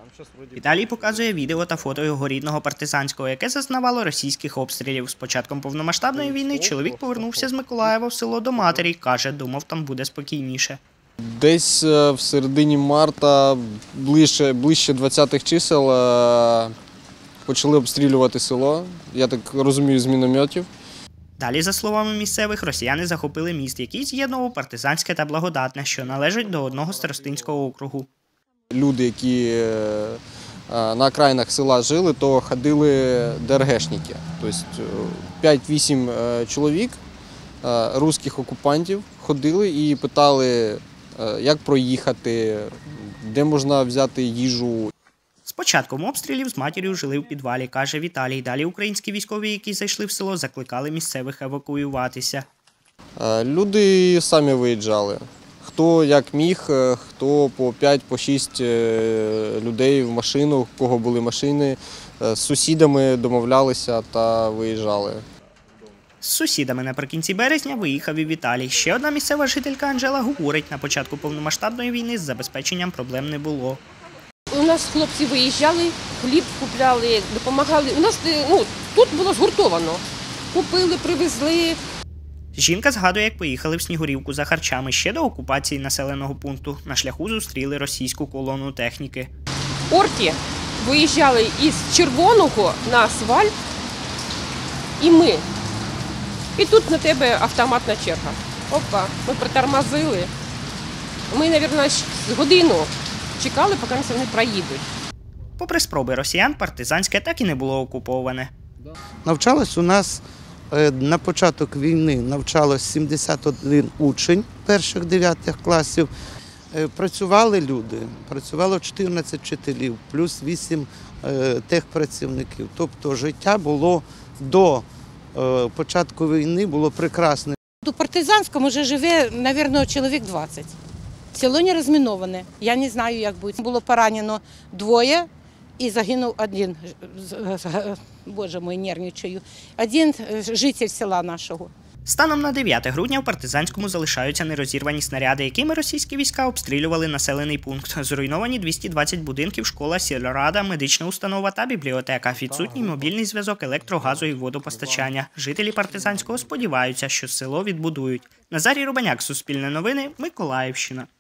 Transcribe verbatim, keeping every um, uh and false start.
Віталій показує відео та фото його рідного Партизанського, яке зазнавало російських обстрілів. З початком повномасштабної війни чоловік повернувся з Миколаєва в село до матері. Каже, думав, там буде спокійніше. Десь в середині марта, ближче, ближче двадцятих чисел, почали обстрілювати село, я так розумію, з мінометів. Далі, за словами місцевих, росіяни захопили міст, який з'єднував Партизанське та Благодатне, що належать до одного старостинського округу. Люди, які на окраїнах села жили, то ходили ДРГшники. Тобто п'ять-вісім чоловік, русських окупантів, ходили і питали, як проїхати, де можна взяти їжу. З початком обстрілів з матір'ю жили в підвалі, каже Віталій. Далі українські військові, які зайшли в село, закликали місцевих евакуюватися. Люди самі виїжджали. Хто як міг, хто по п'ять-шість людей в машину, у кого були машини, з сусідами домовлялися та виїжджали. З сусідами наприкінці березня виїхав і Віталій. Ще одна місцева жителька Анжела говорить, на початку повномасштабної війни з забезпеченням проблем не було. У нас хлопці виїжджали, хліб купляли, допомагали. У нас ну, тут було згуртовано. Купили, привезли. Жінка згадує, як поїхали в Снігурівку за харчами ще до окупації населеного пункту. На шляху зустріли російську колону техніки. Орки виїжджали із Червоного на асфальт і ми. І тут на тебе автоматна черга. Опа, ми притормозили. Ми, мабуть, з годину чекали, поки вони проїдуть. Попри спроби росіян, Партизанське так і не було окуповане. Навчалось у нас на початок війни навчалось сімдесят один учень перших дев'ятих класів. Працювали люди, працювало чотирнадцять вчителів, плюс вісім техпрацівників. Тобто життя було до початку війни було прекрасне. У Партизанському вже живе, мабуть, чоловік двадцять. Село не розміноване. Я не знаю, як буде. Було поранено двоє і загинув один, боже мой, нервничаю, один житель села нашого. Станом на дев'яте грудня в Партизанському залишаються нерозірвані снаряди, якими російські війська обстрілювали населений пункт. Зруйновані двісті двадцять будинків, школа, сільрада, медична установа та бібліотека. Відсутній мобільний зв'язок, електро, газу і водопостачання. Жителі Партизанського сподіваються, що село відбудують. Назарій Рубаняк, Суспільне новини, Миколаївщина.